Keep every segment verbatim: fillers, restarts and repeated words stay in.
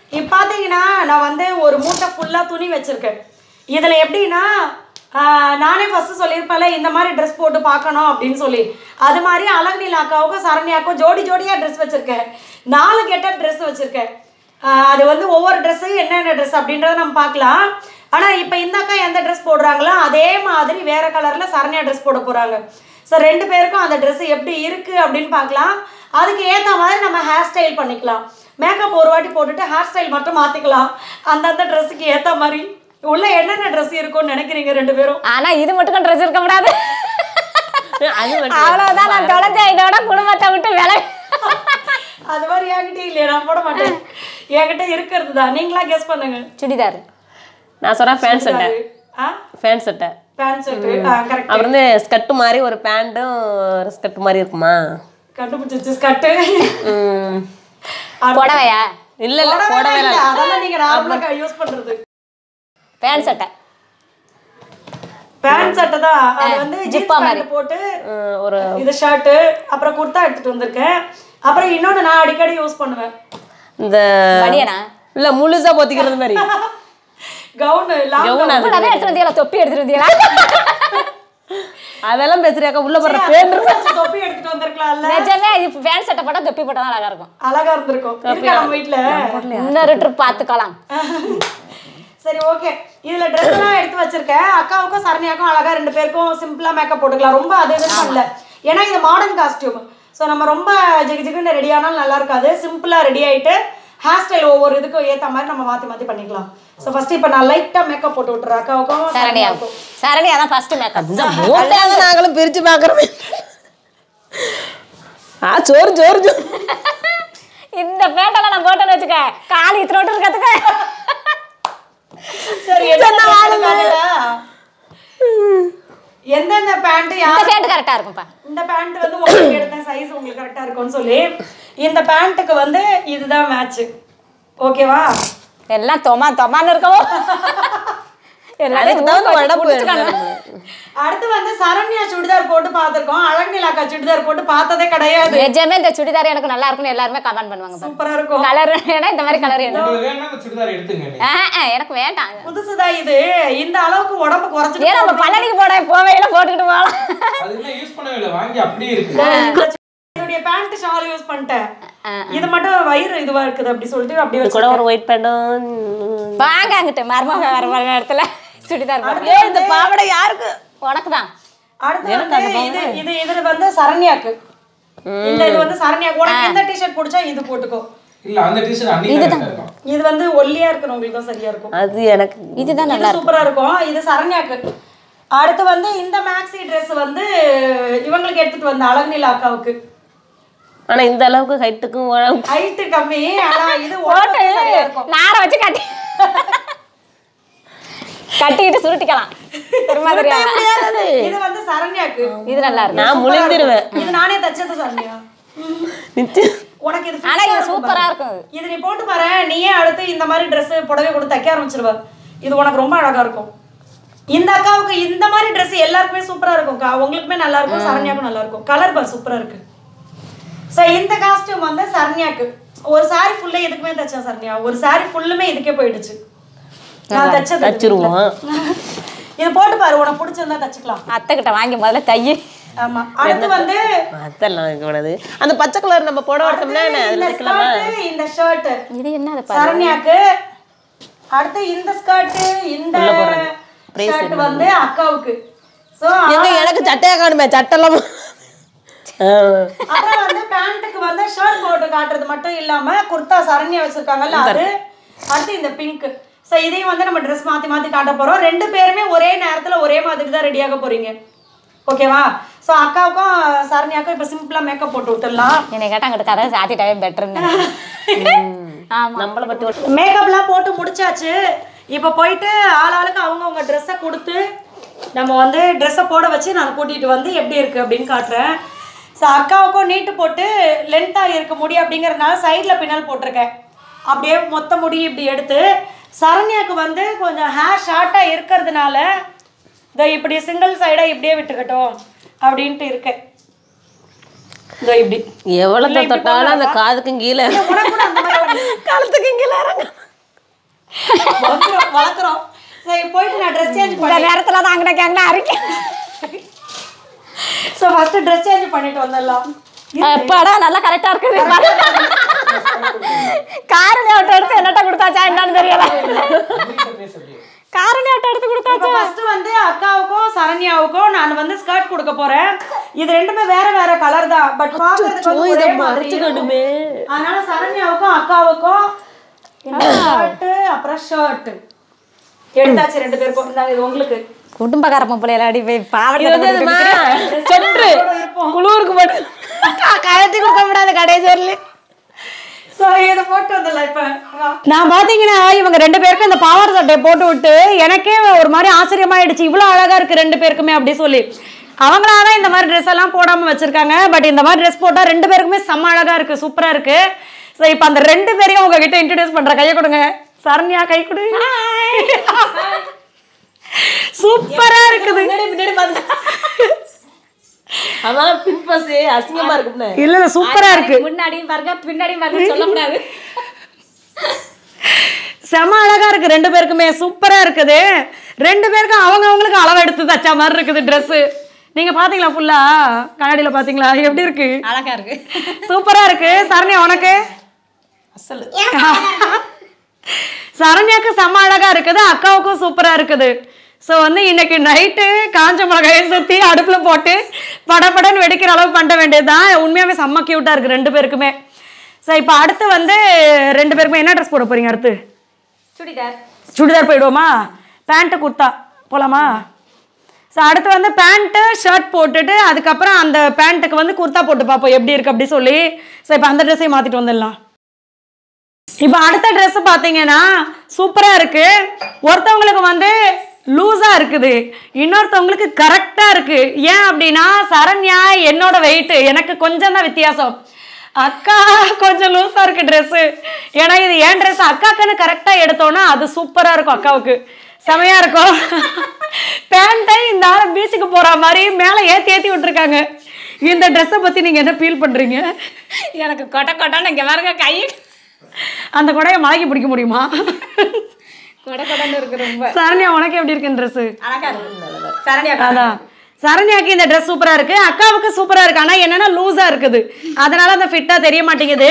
இப்போ பார்த்தீங்கன்னா நான் வந்து ஒரு மூட்டை ஃபுல்லாக துணி வச்சுருக்கேன். இதில் எப்படின்னா நானே ஃபஸ்ட்டு சொல்லியிருப்பேன்ல இந்த மாதிரி ட்ரெஸ் போட்டு பார்க்கணும் அப்படின்னு சொல்லி. அது மாதிரி அழகுநிலா அக்காவுக்கும் சரண்யாவுக்கும் ஜோடி ஜோடியாக ட்ரெஸ் வச்சுருக்கேன். நாலு கெட்ட ட்ரெஸ் வச்சுருக்கேன். அது வந்து ஒவ்வொரு ட்ரெஸ்ஸும் என்னென்ன ட்ரெஸ் அப்படின்றத நம்ம பார்க்கலாம். ஆனால் இப்போ இந்த அக்கா எந்த ட்ரெஸ் போடுறாங்களோ அதே மாதிரி வேறு கலரில் சரண்யா ட்ரெஸ் போட போகிறாங்க. ஸோ ரெண்டு பேருக்கும் அந்த ட்ரெஸ்ஸு எப்படி இருக்குது அப்படின்னு பார்க்கலாம். அதுக்கு ஏற்ற மாதிரி நம்ம ஹேர் ஸ்டைல் பண்ணிக்கலாம். மேக்கப் ஒரு வாட்டி போட்டுட்டு ஹேர் ஸ்டைல் மட்டும் மாற்றிக்கலாம். அந்தந்த ட்ரெஸ்ஸுக்கு ஏற்ற மாதிரி உள்ள என்னென்ன ட்ரெஸ் இருக்கும்னு நினைக்கிறீங்க ரெண்டு பேரும்? ஆனால் இது மட்டும் ட்ரெஸ் இருக்க கூடாது. அவ்வளோதான், நான் தொலைச்ச இதோட குடும்பத்தை விட்டு விலை. அது மாதிரி என்கிட்ட இல்லையா, நான் போட மாட்டேன். என்கிட்ட இருக்கிறது தான். நீங்களா கெஸ் பண்ணுங்க. சுடிதார். நான் சொன்னா ஃபேன் சட்டை. ஆ ஃபேன் சட்டை. ஃபேன் சட்டை. ஆ கரெக்ட். அப்புறம் வந்து ஸ்கர்ட் மாதிரி ஒரு பேண்டும் ஒரு ஸ்கர்ட் மாதிரி இருக்குமா? கண்டுபிடிச்சிச்சு. ஸ்கர்ட். ம். புடவையா? இல்ல இல்ல புடவை இல்ல. அதெல்லாம் நீங்க நார்மலா யூஸ் பண்றது. ஃபேன் சட்டை. ஃபேன் சட்டை தான். அது வந்து ஜிப் மாதிரி போட்டு ஒரு இது ஷர்ட் அப்புறம் குர்தா எடுத்துட்டு வந்திருக்கேன். அப்புறம் இன்னொன்னு நான் அடிக்கடி யூஸ் பண்ணுவேன். இந்த பனியனா? இல்ல முழுசா போத்திக்கிறது மாதிரி. Gown long gown. அத எடுத்து வந்தீங்களா? தொப்பி எடுத்து வந்தீங்களா? அதெல்லாம் பேசுறியாக்கா? உள்ள போற பேன் தொப்பி எடுத்துட்டு வந்திருக்கலாம்ல. நிஜமே இது ஃபேன் சட்டை போட்டா தொப்பி போட்டா அழகா இருக்கும். அழகா இருந்திருக்கும். இருக்கா நம்ம வீட்ல? இன்னொரு ட்ரிப் பாத்துக்கலாம். சரி ஓகே. இதுல Dress எல்லாம் எடுத்து வச்சிருக்கேன். அக்காவுக்கும் சரண்யாவுக்கும் அழகா ரெண்டு பேருக்கும் சிம்பிளா மேக்கப் போட்டுக்கலாம். ரொம்ப அது இது பண்ணல. ஏன்னா இது மாடர்ன் காஸ்டியூம். ஸோ நம்ம ரொம்ப ஜிகு ஜிகுன்னு ரெடி ஆனாலும் நல்லா இருக்காது. சிம்பிளா ரெடி ஆயிட்டு ஹேர் ஸ்டைல் ஒவ்வொரு இதுக்கும் ஏற்ற மாதிரி நம்ம மாற்றி மாற்றி பண்ணிக்கலாம். ஸோ ஃபர்ஸ்ட் இப்போ நான் லைட்டாக மேக்கப் போட்டு விட்டுறேன் அக்காவுக்கும் சரண்யாவுக்கும். சரண்யா தான் ஃபர்ஸ்ட் மேக்கப். மூட்டையாக நாங்களும் பிரித்து பார்க்குறோம். ஆ சோறு சோறு சோறு. இந்த பேட்டெல்லாம் நான் போட்டேன்னு வச்சுக்க காலி இத்தனோட்டு இருக்கிறதுக்கு. சரி எந்தெந்த பேண்ட் இந்த பேண்ட் கரெக்டா இருக்கும்பா. இந்த பேண்ட் வந்து உங்களுக்கு எடுத்த சைஸ் உங்களுக்கு கரெக்டா இருக்கும்னு சொல்லி இந்த பேண்ட்டுக்கு வந்து இதுதான் மேட்ச். ஓகேவா? எல்லாம் தொமா தொமான்னு இருக்கவும் அடுத்து வந்து சரண்யா சுடிதார் போட்டு பார்த்திருக்கோம். அழகுநிலாக்கா சுடிதார் போட்டு பார்த்ததே கிடையாது. நிஜமே இந்த சுடிதார் எனக்கு நல்லா இருக்குன்னு எல்லாருமே கமெண்ட் பண்ணுவாங்க. சூப்பரா இருக்கும். கலர் ஏன்னா இந்த மாதிரி கலர் என்ன சுடிதார் எடுத்துங்க. எனக்கு வேண்டாம். புதுசுதான் இது. இந்த அளவுக்கு உடம்பு குறைச்சிட்டு ஏன் நம்ம பழனிக்கு போட போவையில போட்டுக்கிட்டு போகலாம். அது இன்னும் யூஸ் பண்ணவே இல்லை, வாங்கி அப்படியே இருக்கு. என்னுடைய பேண்ட் ஷால் யூஸ் பண்ணிட்டேன். இது மட்டும் வயிறு இதுவா இருக்குது அப்படி சொல்லிட்டு அப்படியே கூட ஒரு ஒயிட் பேண்டும் வாங்க அங்கிட்டு மர்மம் வர வர இடத்துல சுடிதார் போடுறேன். ஏய் இந்த பாவாடை யாருக்கு? உனக்கு தான். அடுத்து வந்து இது இது இது வந்து சரண்யாக்கு. இந்த இது வந்து சரண்யாக்கு. உனக்கு இந்த டி-ஷர்ட் பிடிச்சா இது போட்டுக்கோ. இல்ல அந்த டி-ஷர்ட் அன்னிக்கு இருக்கும். இது வந்து ஒல்லியா இருக்கு, உங்களுக்கு தான் சரியா இருக்கும். அது எனக்கு இதுதான் நல்லா இருக்கு. சூப்பரா இருக்கும். இது சரண்யாக்கு. அடுத்து வந்து இந்த மேக்ஸி Dress வந்து இவங்களுக்கு எடுத்துட்டு வந்த அழகுநிலா அக்காவுக்கு. ஆனா இந்த அளவுக்கு ஹைட்டுக்கும் ஹைட் கம்மி. ஆனா இது ஓட்டு நார வச்சு கட்டி கட்டிட்டு சுருட்டிக்கலாம். தெரியுமா தெரியாது? இது வந்து சரண்யாக்கு. இது நல்லா இருக்கு. நான் முழிந்திருவேன். இது நானே தச்சது சரண்யா. உனக்கு இது ஆனா இது சூப்பரா இருக்கும். இது நீ போட்டு பாரு. நீயே அடுத்து இந்த மாதிரி Dress புடவை கூட தைக்க ஆரம்பிச்சிருவ. இது உனக்கு ரொம்ப அழகா இருக்கும். இந்த அக்காவுக்கு இந்த மாதிரி Dress எல்லாருக்குமே சூப்பரா இருக்கும். உங்களுக்குமே நல்லா இருக்கும், சரண்யாக்கும் நல்லா இருக்கும். கலர் பார் சூப்பரா இருக்கு. சோ இந்த காஸ்டியூம் வந்து சரண்யாக்கு. ஒரு சாரி ஃபுல்லா இதுக்குமே தச்சேன் சரண்யா. ஒரு சாரி ஃபுல்லுமே இதுக்கே போயிடுச்சு. நான் தச்சது தச்சிருவோம். இது போட்டு பாரு, உனக்கு பிடிச்சிருந்தா தச்சுக்கலாம். அத்தை கிட்ட வாங்கி முதல்ல தையி. ஆமா. அடுத்து வந்து அதெல்லாம் வைக்க கூடாது. அந்த பச்சை கலர் நம்ம போட வரட்டோம்னா அதுல வைக்கலாமா? இந்த ஷர்ட் இது என்ன அது பாரு. சரண்யாக்கு. அடுத்து இந்த ஸ்கர்ட் இந்த ஷர்ட் வந்து அக்காவுக்கு. சோ எங்க எனக்கு சட்டையா காணுமே சட்டெல்லாம். அப்புறம் வந்து பேண்ட்டுக்கு வந்து ஷர்ட் போட்டு காட்டுறது மட்டும் இல்லாம குர்தா சரண்யா வச்சிருக்காங்கல்ல அது. அடுத்து இந்த பிங்க். சோ இதையும் வந்து நம்ம Dress மாத்தி மாத்தி காட்ட போறோம். ரெண்டு பேருமே ஒரே நேரத்துல ஒரே மாதிரி தான் ரெடியாக போறீங்க. ஓகேவா? சோ அக்காவுக்கும் சரண்யாவுக்கும் இப்ப சிம்பிளா மேக்கப் போட்டு விட்டுடலாம். என்னை கேட்டா அங்கிட்ட கதை சாத்திட்டாவே பெட்டர்னு. ஆமா. நம்மள பத்தி மேக்கப்லாம் போட்டு முடிச்சாச்சு. இப்போ போயிட்டு ஆளாளுக்கு அவங்கவுங்க ட்ரெஸ்ஸை கொடுத்து நம்ம வந்து ட்ரெஸ்ஸை போட வச்சு நான் கூட்டிகிட்டு வந்து எப்படி இருக்குது அப்படின்னு காட்டுறேன். ஸோ அக்காவுக்கும் நீட்டு போட்டு லென்த்தாக இருக்க முடி அப்படிங்கிறதுனால சைடில் பின்னல் போட்டிருக்கேன். அப்படியே மொத்த முடி இப்படி எடுத்து சரண்யாவுக்கு வந்து கொஞ்சம் ஹேர் ஷார்ட்டாக இருக்கிறதுனால இதை இப்படி சிங்கிள் சைடாக இப்படியே விட்டுக்கட்டும் அப்படின்ட்டு இருக்கேன். இதோ இப்படி எவ்வளவு தொட்டாலும் அந்த காதுக்கும் கீழே காலத்துக்கு கீழே இறங்க வளர்க்குறோம் வளர்க்குறோம் சரி போயிட்டு நான் ட்ரெஸ் சேஞ்ச் இந்த நேரத்துல தான் அங்கே கேங்கனா அரைக்க ஸோ ஃபர்ஸ்ட் ட்ரெஸ் சேஞ்ச் பண்ணிட்டு வந்துடலாம் எப்பாடா நல்லா கரெக்டா இருக்குது காரணி ஆட்டோ எடுத்து என்னட்ட கொடுத்தாச்சா என்னன்னு தெரியல காரணி ஆட்டோ எடுத்து கொடுத்தாச்சா ஃபர்ஸ்ட் வந்து அக்காவுக்கும் சரண்யாவுக்கும் நான் வந்து ஸ்கர்ட் கொடுக்க போறேன் இது ரெண்டுமே வேற வேற கலர் தான் பட் பாக்குறதுக்கு வந்து ஒரே மாதிரி மறைச்சுக்கணுமே. அதனால சரண்யாவுக்கும் அக்காவுக்கும் இந்த ஷர்ட் அப்புறம் ஷர்ட் எடுத்தாச்சு ரெண்டு பேருக்கும் இந்தாங்க இது உங்களுக்கு குடும்பக்கார பிள்ளைல அடி போய் பாவடி சொன்று குளூருக்கு போட்டு கழட்டி கொடுக்க முடியாது கடைசி வரல ஸோ இதை போட்டு வந்துடலாம் இப்போ நான் பார்த்தீங்கன்னா இவங்க ரெண்டு பேருக்கும் இந்த பாவாடை சட்டையை போட்டு விட்டு எனக்கே ஒரு மாதிரி ஆச்சரியமாயிடுச்சு இவ்வளோ அழகா இருக்கு ரெண்டு பேருக்குமே அப்படி சொல்லி அவங்களாதான் இந்த மாதிரி ட்ரெஸ் எல்லாம் போடாம வச்சிருக்காங்க பட் இந்த மாதிரி ட்ரெஸ் போட்டா ரெண்டு பேருக்குமே செம்ம அழகா இருக்கு சூப்பரா இருக்கு ஸோ இப்போ அந்த ரெண்டு பேரையும் உங்ககிட்ட இன்ட்ரடியூஸ் பண்ற கையை கொடுங்க சரண்யா கை கொடு சூப்பரா இருக்குது அதனால பின்பஸ் அசிங்கமா இருக்கும்ல இல்ல இல்ல சூப்பரா இருக்கு முன்னாடியும் பாருங்க பின்னாடியும் பாருங்க சொல்லக்கூடாது செம அழகா இருக்கு ரெண்டு பேருக்குமே சூப்பரா இருக்குது ரெண்டு பேருக்கும் அவங்க அவங்களுக்கு அளவு எடுத்து தச்சா மாதிரி இருக்குது ட்ரெஸ் நீங்க பாத்தீங்களா ஃபுல்லா கண்ணாடியில பாத்தீங்களா எப்படி இருக்கு அழகா இருக்கு சூப்பரா இருக்கு சரண்யா உனக்கு அசல் சரண்யாக்கு செம அழகா இருக்குது அக்காவுக்கும் சூப்பரா இருக்குது ஸோ வந்து இன்னைக்கு நைட்டு காஞ்ச மிளகாயை சுற்றி அடுப்பில் போட்டு படப்படன்னு வெடிக்கிற அளவு பண்ண வேண்டியதுதான் உண்மையாகவே செம்ம க்யூட்டாக இருக்குது ரெண்டு பேருக்குமே ஸோ இப்போ அடுத்து வந்து ரெண்டு பேருக்குமே என்ன ட்ரெஸ் போட போகிறீங்க அடுத்து சுடிதார் சுடிதார் போயிடுவோமா பேண்ட்டு குர்த்தா போகலாமா ஸோ அடுத்து வந்து பேண்ட்டு ஷர்ட் போட்டுட்டு அதுக்கப்புறம் அந்த பேண்ட்டுக்கு வந்து குர்த்தா போட்டு பார்ப்போம் எப்படி இருக்குது அப்படி சொல்லி ஸோ இப்போ அந்த ட்ரெஸ்ஸையும் மாற்றிட்டு வந்துடலாம் இப்போ அடுத்த ட்ரெஸ் பார்த்தீங்கன்னா சூப்பராக இருக்குது ஒருத்தவங்களுக்கு வந்து லூஸாக இருக்குது இன்னொருத்தவங்களுக்கு கரெக்டாக இருக்குது ஏன் அப்படின்னா சரண்யா என்னோட வெயிட்டு எனக்கு கொஞ்சம் தான் வித்தியாசம் அக்கா கொஞ்சம் லூஸாக இருக்குது ட்ரெஸ்ஸு ஏன்னா இது ஏன் ட்ரெஸ் அக்காக்குன்னு கரெக்டாக எடுத்தோன்னா அது சூப்பராக இருக்கும் அக்காவுக்கு செமையாக இருக்கும் பேண்ட்டை இந்த ஆள் பீச்சுக்கு போகிற மாதிரி மேலே ஏற்றி ஏற்றி விட்டுருக்காங்க இந்த ட்ரெஸ்ஸை பற்றி நீங்கள் என்ன ஃபீல் பண்ணுறீங்க எனக்கு கொட்டை கொட்டான்னு இங்கே பாருங்க கை அந்த கொடையை மலைக்கு பிடிக்க முடியுமா கொடை கொடன்னு இருக்கு ரொம்ப சரண்யா உனக்கு எப்படி இருக்கு ட்ரெஸ் அழகா இருக்கு சரண்யா அதான் சரண்யாக்கு இந்த ட்ரெஸ் சூப்பரா இருக்கு அக்காவுக்கு சூப்பரா இருக்கு ஆனா என்னன்னா லூஸா இருக்குது அதனால அந்த ஃபிட்டா தெரிய மாட்டேங்குது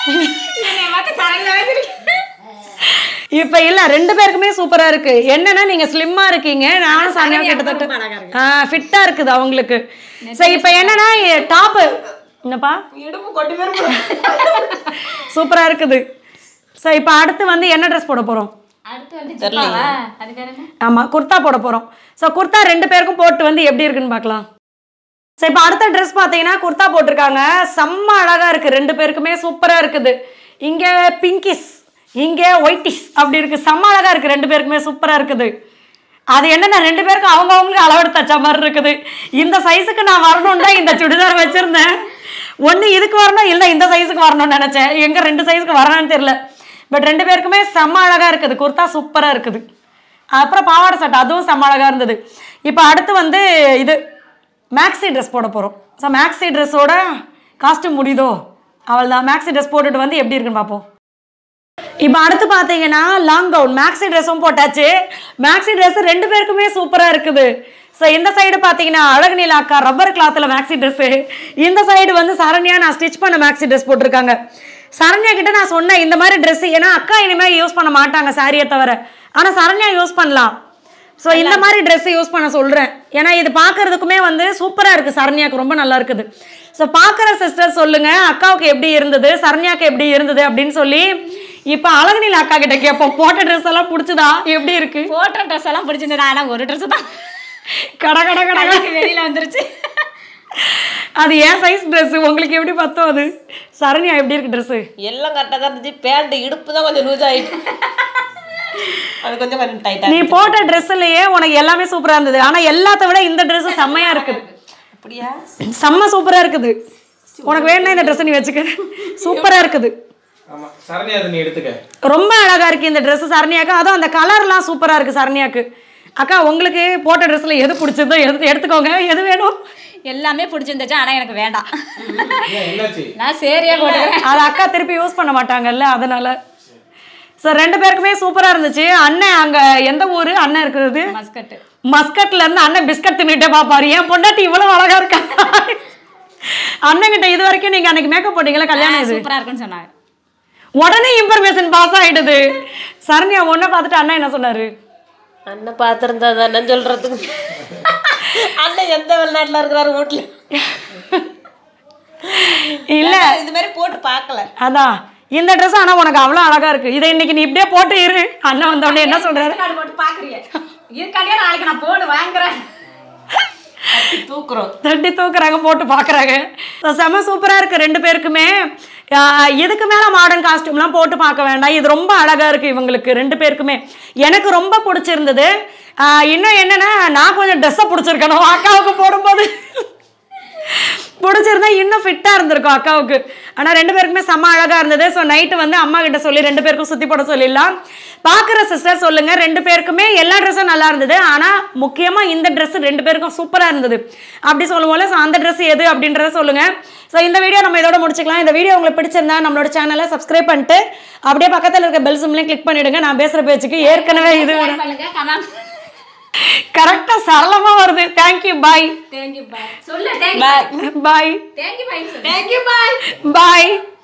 இப்ப இல்ல ரெண்டு பேருக்குமே சூப்பரா இருக்கு என்னன்னா நீங்க ஸ்லிம்மா இருக்கீங்க நானும் சரண்யா கிட்டத்தட்ட ஃபிட்டா இருக்குது அவங்களுக்கு சரி இப்ப என்னன்னா டாப் என்னப்பா இடுப்பு கொட்டி பேர் சூப்பரா இருக்குது சோ இப்ப அடுத்து வந்து என்ன ட்ரெஸ் போட போறோம் அடுத்து வந்து ஜிப்பாவா அது பேர் என்ன ஆமா குர்தா போட போறோம் சோ குர்தா ரெண்டு பேருக்கும் போட்டு வந்து எப்படி இருக்குன்னு பார்க்கலாம் சோ இப்போ அடுத்த ட்ரெஸ் பாத்தீங்கன்னா குர்தா போட்டிருக்காங்க செம்ம அழகா இருக்கு ரெண்டு பேருக்குமே சூப்பரா இருக்குது இங்க பிங்கிஷ் இங்க ஒயிட்டிஷ் அப்படி இருக்கு செம்ம அழகா இருக்கு ரெண்டு பேருக்குமே சூப்பரா இருக்குது அது என்னன்னா ரெண்டு பேருக்கும் அவங்க அவங்களுக்கு அளவெடுத்து தச்ச மாதிரி இருக்குது இந்த சைஸுக்கு நான் வரணும்னா இந்த சுடிதார் வச்சிருந்தேன் ஒன்று இதுக்கு வரணும் இல்லை இந்த சைஸுக்கு வரணும்னு நினைச்சேன் எங்க ரெண்டு சைஸுக்கு வரணும்னு தெரியல பட் ரெண்டு பேருக்குமே செம்ம அழகா இருக்குது குர்தா சூப்பரா இருக்குது அப்புறம் பாவாடை சட்டை அதுவும் செம்ம அழகா இருந்தது இப்போ அடுத்து வந்து இது மேக்ஸி ட்ரெஸ் போட போறோம் ஸோ மேக்ஸி ட்ரெஸ்ஸோட காஸ்ட்யூம் முடியுதோ அவள் தான் மேக்ஸி ட்ரெஸ் போட்டுட்டு வந்து எப்படி இருக்குன்னு பார்ப்போம் இப்போ அடுத்து பார்த்தீங்கன்னா லாங் கவுன் மேக்ஸி ட்ரெஸ்ஸும் போட்டாச்சு மேக்ஸி ட்ரெஸ் ரெண்டு பேருக்குமே சூப்பராக இருக்குது ஸோ இந்த சைடு பார்த்தீங்கன்னா அழகு நீல அக்கா ரப்பர் கிளாத்தில் மேக்ஸி ட்ரெஸ்ஸு இந்த சைடு வந்து சரண்யா நான் ஸ்டிச் பண்ண மேக்ஸி ட்ரெஸ் போட்டிருக்காங்க சரண்யா கிட்ட நான் சொன்னேன் இந்த மாதிரி ட்ரெஸ் ஏன்னா அக்கா இனிமேல் யூஸ் பண்ண மாட்டாங்க சாரியை தவிர ஆனால் சரண்யா யூஸ் பண்ணலாம் ஸோ இந்த மாதிரி ட்ரெஸ் யூஸ் பண்ண சொல்கிறேன் ஏன்னா இது பார்க்கறதுக்குமே வந்து சூப்பராக இருக்குது சரண்யாவுக்கு ரொம்ப நல்லா இருக்குது ஸோ பார்க்குற சிஸ்டர் சொல்லுங்கள் அக்காவுக்கு எப்படி இருந்தது சரண்யாவுக்கு எப்படி இருந்தது அப்படின்னு சொல்லி இப்போ அழகுனில் அக்கா கிட்ட கேட்போம் போட்ட ட்ரெஸ் எல்லாம் பிடிச்சதா எப்படி இருக்கு போட்ட ட்ரெஸ் எல்லாம் பிடிச்சிருந்தது ஆனால் ஒரு ட்ரெஸ் தான் கட கட கட வெளியில வந்துருச்சு அது ஏன் சைஸ் ட்ரெஸ் உங்களுக்கு எப்படி பார்த்தோம் அது சரண்யா எப்படி இருக்கு ட்ரெஸ் எல்லாம் கரெக்டாக தான் இருந்துச்சு பேண்ட் இடுப்பு தான் கொஞ்சம் லூஸ் ஆகிட்டு அது கொஞ்சம் கொஞ்சம் டைட்டாக நீ போட்ட ட்ரெஸ்லயே உனக்கு எல்லாமே சூப்பரா இருந்தது ஆனா எல்லாத்த விட இந்த ட்ரெஸ் செம்மையா இருக்குது அப்படியா செம்ம சூப்பரா இருக்குது உனக்கு வேணும்னா இந்த ட்ரெஸ் நீ வச்சுக்க சூப்பரா இருக்குது ஆமா சரண்யா அதை நீ எடுத்துக்க ரொம்ப அழகா இருக்கு இந்த ட்ரெஸ் சரண்யாக்கு அதுவும் அந்த கலர்லாம் சூப்பரா இருக்கு சரண்யாக்கு அக்கா உங்களுக்கு போட்ட ட்ரெஸ்ல எது பிடிச்சதோ எது எடுத்துக்கோங்க எது வேணும் எல்லாமே பிடிச்சிருந்துச்சு ஆனா எனக்கு வேண்டாம். ஏன் என்னாச்சு? நான் சரியா போட்டுக்கிறேன். அது அக்கா திருப்பி யூஸ் பண்ண மாட்டாங்கல்ல அதனால. சார் ரெண்டு பேருக்குமே சூப்பரா இருந்துச்சு. அண்ணன் அங்க எந்த ஊரு அண்ணன் இருக்கிறது? மஸ்கட். மஸ்கட்ல இருந்து அண்ணன் பிஸ்கட் தின்னுட்டே பாப்பாரு. ஏன் பொண்டாட்டி இவ்வளவு அழகா இருக்கா? அண்ணன் கிட்ட இது வரைக்கும் நீங்க அன்னைக்கு மேக்கப் போட்டீங்களா கல்யாணம் இது சூப்பரா இருக்குன்னு சொன்னாங்க. உடனே இன்ஃபர்மேஷன் பாஸ் ஆயிடுது. சரண்யா ஒன்ன பார்த்துட்டு அண்ணன் என்ன சொன்னாரு? அண்ணன் பார்த்துருந்தா தானே சொல்றதுக்கு. அண்ணன் எந்த வெளிநாட்டுல இருக்கிறாரு வீட்டுல இல்ல இது மாதிரி போட்டு பார்க்கல. அதான் இந்த ட்ரெஸ் ஆனா உனக்கு அவ்வளவு அழகா இருக்கு. இதை இன்னைக்கு நீ இப்படியே போட்டு இரு. அண்ணன் வந்த உடனே என்ன சொல்றாரு? போட்டு பாக்குறீங்க இருக்காடியா நாளைக்கு நான் போட்டு வாங்குறேன். தூக்குறோம் தட்டி தூக்குறாங்க போட்டு பாக்குறாங்க. செம சூப்பரா இருக்கு ரெண்டு பேருக்குமே. இதுக்கு மேல மாடர்ன் காஸ்டியூம்லாம் போட்டு பார்க்க வேண்டாம். இது ரொம்ப அழகா இருக்கு இவங்களுக்கு ரெண்டு பேருக்குமே. எனக்கு ரொம்ப பிடிச்சிருந்தது. இன்னும் என்னன்னா நான் கொஞ்சம் ட்ரெஸ்ஸை பிடிச்சிருக்கணும் அக்காவுக்கு போடும்போது. பிடிச்சிருந்தா இன்னும் ஃபிட்டாக இருந்திருக்கும் அக்காவுக்கு. ஆனால் ரெண்டு பேருக்குமே செம்ம அழகாக இருந்தது. ஸோ நைட்டு வந்து அம்மா கிட்ட சொல்லி ரெண்டு பேருக்கும் சுற்றி போட சொல்லிடலாம். பார்க்குற சிஸ்டர் சொல்லுங்கள், ரெண்டு பேருக்குமே எல்லா ட்ரெஸ்ஸும் நல்லா இருந்தது. ஆனால் முக்கியமாக இந்த ட்ரெஸ் ரெண்டு பேருக்கும் சூப்பராக இருந்தது அப்படி சொல்லுவோம்ல. ஸோ அந்த ட்ரெஸ் எது அப்படின்றத சொல்லுங்கள். ஸோ இந்த வீடியோ நம்ம இதோட முடிச்சுக்கலாம். இந்த வீடியோ உங்களுக்கு பிடிச்சிருந்தா நம்மளோட சேனலை சப்ஸ்கிரைப் பண்ணிட்டு அப்படியே பக்கத்தில் இருக்க பெல் சிம்லையும் கிளிக் பண்ணிவிடுங்க. நான் பேசுகிற பேச்சுக்கு ஏற்கனவே இது கரெக்டா சரளமா வருது. Thank you bye. தேங்க்யூ பாய் சொல்லு. Thank you bye. Bye. Thank you bye. Thank you bye பாய்.